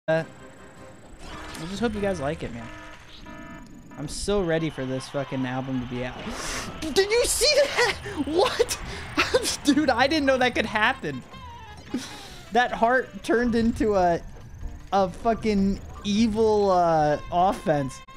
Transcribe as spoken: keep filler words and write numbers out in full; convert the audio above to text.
I just hope you guys like it, man. I'm so ready for this fucking album to be out. Did you see that? What? Dude, I didn't know that could happen. That heart turned into a, a fucking evil uh, offense.